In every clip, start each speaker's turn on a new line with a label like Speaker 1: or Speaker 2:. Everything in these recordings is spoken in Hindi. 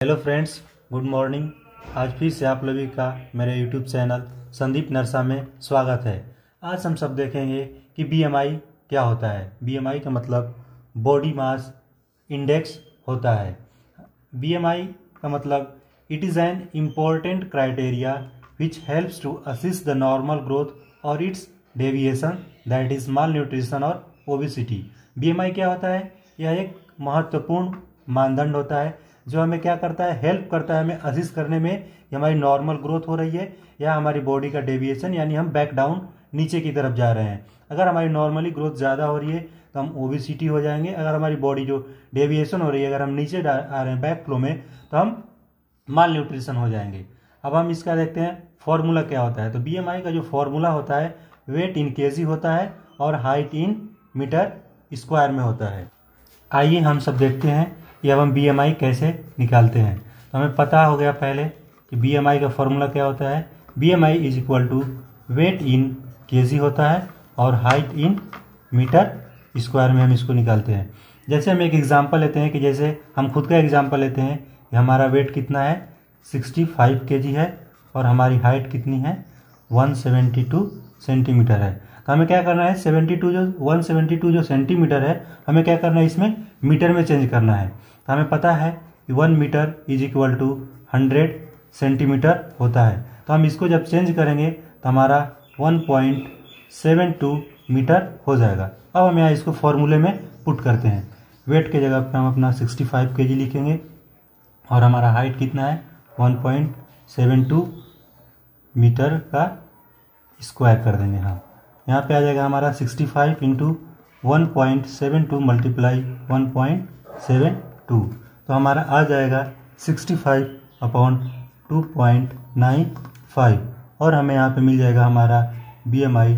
Speaker 1: Hello friends, good morning. आज फिर से आप लोगों का मेरे यूट्यूब चैनल संदीप नरसा में स्वागत है। आज हम सब देखेंगे कि बीएमआई क्या होता है। बीएमआई का मतलब बॉडी मास इंडेक्स होता है। बीएमआई का मतलब it is an important criteria which helps to assist the normal growth और its deviation that is malnutrition और ओबेसिटी। बीएमआई क्या होता है? यह एक महत्वपूर्ण मानदंड होता है जो हमें क्या करता है, हेल्प करता है हमें असिस्ट करने में कि हमारी नॉर्मल ग्रोथ हो रही है या हमारी बॉडी का डेविएशन यानी हम बैक डाउन नीचे की तरफ जा रहे हैं। अगर हमारी नॉर्मली ग्रोथ ज़्यादा हो रही है तो हम ओबेसिटी हो जाएंगे। अगर हमारी बॉडी जो डेविएशन हो रही है, अगर हम नीचे आ रहे हैं बैक फ्लो में, तो हम माल न्यूट्रिशन हो जाएंगे। अब हम इसका देखते हैं फॉर्मूला क्या होता है। तो बीएमआई का जो फॉर्मूला होता है वेट इन केजी होता है और हाइट इन मीटर स्क्वायर में होता है। आइए हम सब देखते हैं कि अब हम बीएमआई कैसे निकालते हैं। तो हमें पता हो गया पहले कि बीएमआई का फॉर्मूला क्या होता है। BMI is equal to weight in KG होता है और हाइट इन मीटर स्क्वायर में हम इसको निकालते हैं। जैसे हम एक एग्जांपल लेते हैं कि जैसे हम खुद का एग्जांपल लेते हैं कि हमारा वेट कितना है 65 केजी है और हमारी हाइट कितनी है 172 सेंटीमीटर है। तो हमें क्या करना है 172 जो सेंटीमीटर है हमें क्या करना है इसमें मीटर में चेंज करना है। तो हमें पता है कि 1 metre is equal to 100 centimetre होता है। तो हम इसको जब चेंज करेंगे तो हमारा 1.72 मीटर हो जाएगा। अब हम यहाँ इसको फॉर्मूले में पुट करते हैं। वेट के जगह पे हम अपना 65 केजी लिखेंगे और हमारा हाइट कितना है 1.72 मीटर का स्क्वायर कर देंगे। हाँ, यहाँ पे आ जाएगा हमारा 65 इंटू 1.72 मल्टीप्लाई 1.72, तो हमारा आ जाएगा 65 अपॉन 2.95 और हमें यहाँ पे मिल जाएगा हमारा बीएमआई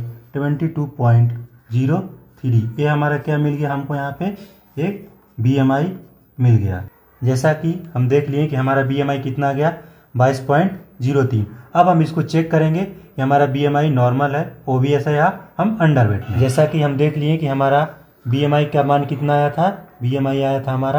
Speaker 1: 22.03। ये हमारा क्या मिल गया हमको, यहाँ पे एक बीएमआई मिल गया। जैसा कि हम देख लिए कि हमारा बीएमआई कितना आ गया 22.03। अब हम इसको चेक करेंगे कि हमारा बीएमआई नॉर्मल है, ओबीएस है या हम अंडरवेट में। जैसा कि हम देख लिए कि हमारा बीएमआई का मान कितना आया था, बीएमआई आया था हमारा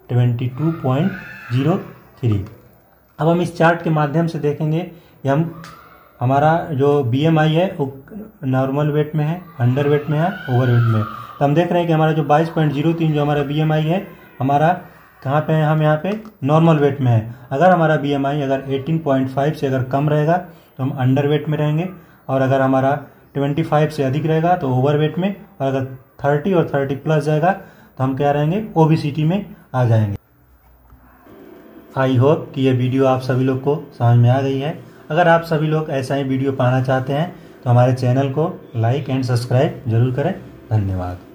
Speaker 1: 22.03। अब हम इस चार्ट के माध्यम से देखेंगे कि हमारा जो बीएमआई है वो नॉर्मल वेट में है, अंडरवेट में है, ओवरवेट में है। तो हम देख रहे हैं कि हमारा जो 22.03 जो हमारा बीएमआई है हमारा कहाँ पे है, हम यहाँ पे नॉर्मल वेट में है। अगर हमारा बीएमआई अगर 18.5 से अगर कम रहेगा तो हम अंडरवेट में रहेंगे और अगर हमारा 25 से अधिक रहेगा तो ओवरवेट में, और अगर 30 और 30 प्लस जाएगा तो हम क्या रहेंगे, ओबेसिटी में आ जाएंगे। आई होप कि ये वीडियो आप सभी लोग को समझ में आ गई है। अगर आप सभी लोग ऐसा ही वीडियो पाना चाहते हैं तो हमारे चैनल को लाइक एंड सब्सक्राइब जरूर करें। धन्यवाद।